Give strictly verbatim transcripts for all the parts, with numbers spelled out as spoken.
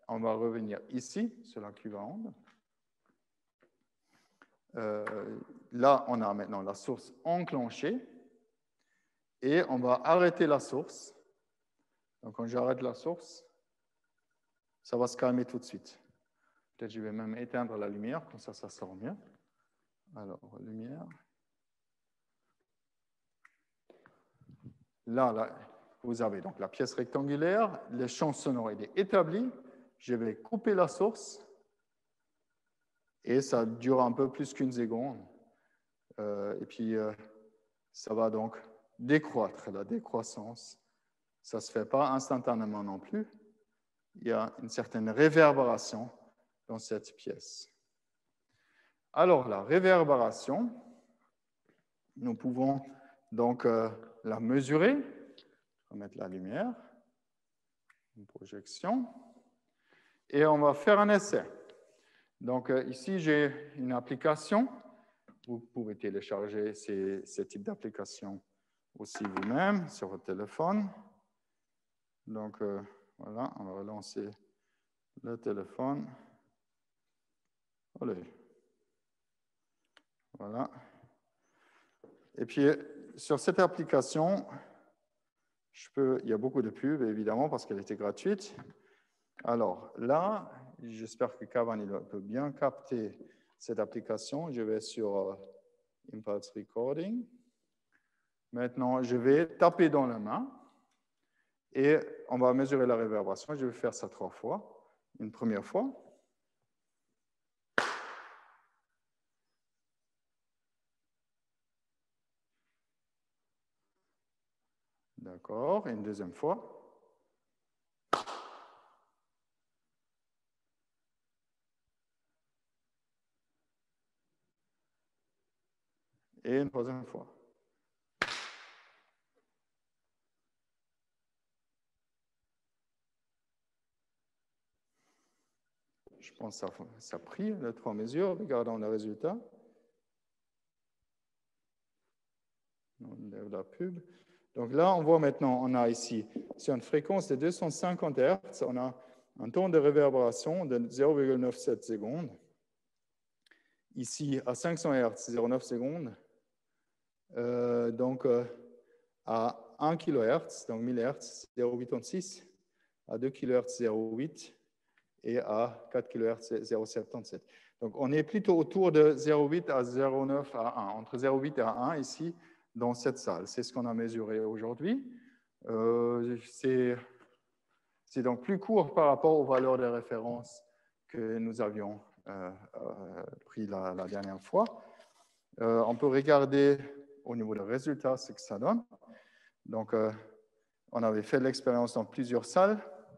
on va revenir ici, sur la cuve à ondes. Euh, là, on a maintenant la source enclenchée. Et on va arrêter la source. Donc, quand j'arrête la source, ça va se calmer tout de suite. Peut-être que je vais même éteindre la lumière, comme ça, ça sort mieux. Alors, lumière. Là, là, vous avez donc la pièce rectangulaire, le champ sonore il est établi. Je vais couper la source et ça dure un peu plus qu'une seconde. Euh, et puis, euh, ça va donc décroître, la décroissance. Ça ne se fait pas instantanément non plus. Il y a une certaine réverbération dans cette pièce. Alors, la réverbération, nous pouvons donc euh, la mesurer. On va mettre la lumière, une projection, et on va faire un essai. Donc, euh, ici, j'ai une application. Vous pouvez télécharger ces, ces types d'applications aussi vous-même sur votre téléphone. Donc, euh, voilà, on va relancer le téléphone. Allez. Voilà. Et puis, sur cette application, je peux, il y a beaucoup de pubs, évidemment, parce qu'elle était gratuite. Alors, là, j'espère que Cavan il peut bien capter cette application. Je vais sur euh, Impulse Recording. Maintenant, je vais taper dans la main et on va mesurer la réverbération. Je vais faire ça trois fois. Une première fois. D'accord. Et une deuxième fois. Et une troisième fois. Je pense que ça, ça a pris les trois mesures. Regardons le résultat. On lève la pub. Donc là, on voit maintenant, on a ici, sur une fréquence de deux cent cinquante hertz, on a un temps de réverbération de zéro virgule quatre-vingt-dix-sept secondes. Ici, à cinq cents hertz, zéro virgule neuf secondes. Euh, donc, euh, à un kilohertz, donc mille hertz, zéro virgule quatre-vingt-six. À deux kilohertz, zéro virgule huit. Et à quatre kilohertz, zéro virgule soixante-dix-sept. Donc, on est plutôt autour de zéro virgule huit à zéro virgule neuf à un, entre zéro virgule huit et un ici, dans cette salle. C'est ce qu'on a mesuré aujourd'hui. Euh, c'est donc plus court par rapport aux valeurs de référence que nous avions euh, euh, pris la, la dernière fois. Euh, on peut regarder au niveau des résultats ce que ça donne. Donc, euh, on avait fait l'expérience dans plusieurs salles.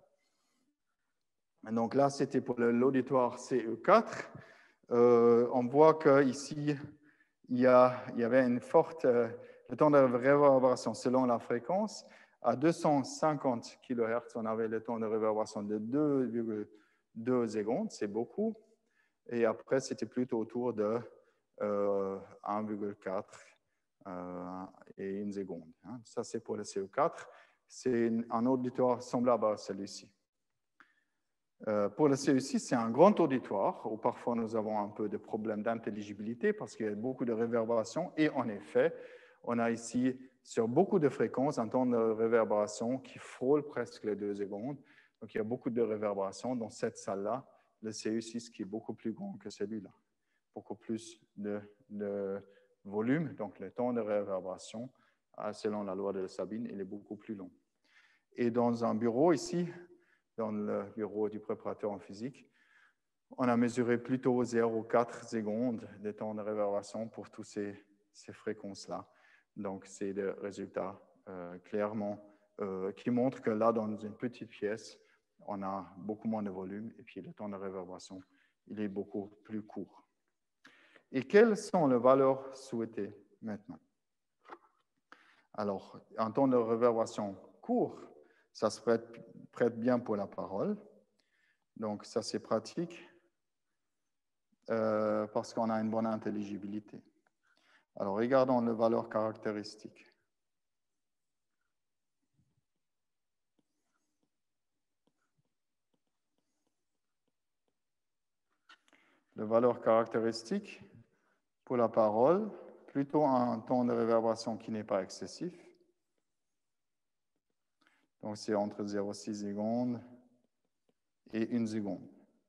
Donc là, c'était pour l'auditoire C E quatre. Euh, on voit qu'ici, il y, a, il y avait une forte... Euh, le temps de réverbération selon la fréquence. À deux cent cinquante kilohertz, on avait le temps de réverbération de deux virgule deux secondes. C'est beaucoup. Et après, c'était plutôt autour de euh, un virgule quatre euh, et une seconde. Hein. Ça, c'est pour le C E quatre. C'est un auditoire semblable à celui-ci. Euh, pour le C E six, c'est un grand auditoire où parfois nous avons un peu de problèmes d'intelligibilité parce qu'il y a beaucoup de réverbération. Et en effet, on a ici, sur beaucoup de fréquences, un temps de réverbération qui frôle presque les deux secondes. Donc, il y a beaucoup de réverbération dans cette salle-là, le C E six qui est beaucoup plus grand que celui-là. Beaucoup plus de, de volume, donc le temps de réverbération, selon la loi de Sabine, il est beaucoup plus long. Et dans un bureau ici, dans le bureau du préparateur en physique, on a mesuré plutôt zéro virgule quatre secondes de temps de réverbération pour toutes ces, ces fréquences-là. Donc, c'est des résultats euh, clairement euh, qui montrent que là, dans une petite pièce, on a beaucoup moins de volume et puis le temps de réverbération, il est beaucoup plus court. Et quelles sont les valeurs souhaitées maintenant? Alors, un temps de réverbération court, ça se prête, prête bien pour la parole. Donc, ça, c'est pratique euh, parce qu'on a une bonne intelligibilité. Alors, regardons les valeurs caractéristiques. de valeur caractéristique pour la parole, plutôt un temps de réverbération qui n'est pas excessif. Donc, c'est entre zéro virgule six secondes et une seconde.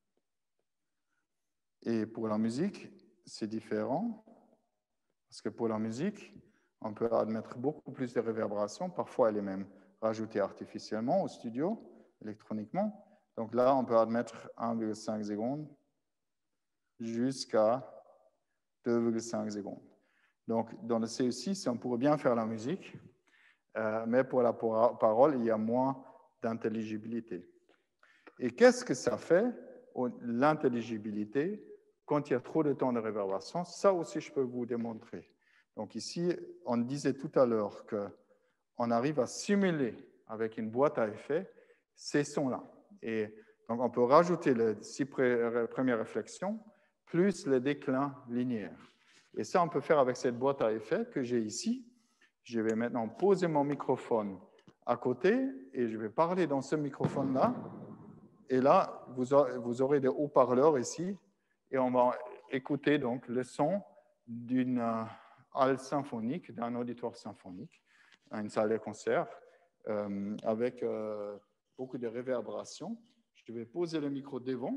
Et pour la musique, c'est différent, parce que pour la musique, on peut admettre beaucoup plus de réverbération. Parfois, elle est même rajoutée artificiellement au studio, électroniquement. Donc là, on peut admettre un virgule cinq secondes jusqu'à deux virgule cinq secondes. Donc, dans le C E six, on pourrait bien faire la musique, euh, mais pour la parole, il y a moins d'intelligibilité. Et qu'est-ce que ça fait, l'intelligibilité, quand il y a trop de temps de réverbération? Ça aussi, je peux vous démontrer. Donc ici, on disait tout à l'heure qu'on arrive à simuler avec une boîte à effets ces sons-là. Et donc, on peut rajouter les six premières réflexions plus le déclin linéaire. Et ça, on peut faire avec cette boîte à effets que j'ai ici. Je vais maintenant poser mon microphone à côté et je vais parler dans ce microphone-là. Et là, vous aurez des haut-parleurs ici et on va écouter donc le son d'une halle symphonique, d'un auditoire symphonique, une salle de concert euh, avec euh, beaucoup de réverbération. Je vais poser le micro devant.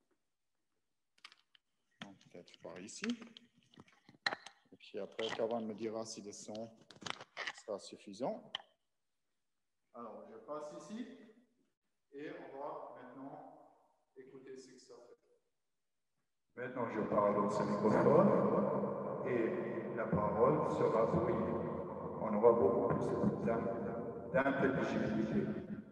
Peut-être par ici. Et puis après, Tavan me dira si le son sera suffisant. Alors, je passe ici et on va maintenant écouter ce que ça fait. Maintenant, je parle dans ce microphone et la parole sera brouillée. On aura beaucoup plus d'intelligibilité.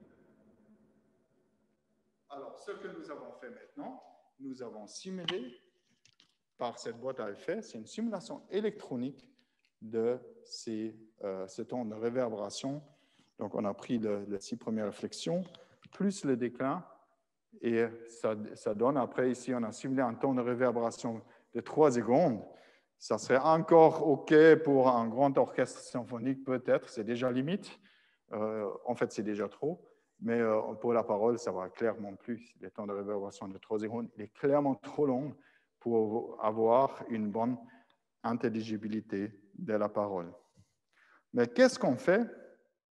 Alors, ce que nous avons fait maintenant, nous avons simulé par cette boîte à effets, c'est une simulation électronique de ces, euh, ce temps de réverbération. Donc, on a pris le, les six premières réflexions, plus le déclin, et ça, ça donne, après, ici, on a simulé un temps de réverbération de trois secondes. Ça serait encore OK pour un grand orchestre symphonique, peut-être, c'est déjà limite. Euh, en fait, c'est déjà trop. Mais euh, pour la parole, ça va clairement plus. Le temps de réverbération de trois secondes, il est clairement trop long pour avoir une bonne intelligibilité de la parole. Mais qu'est-ce qu'on fait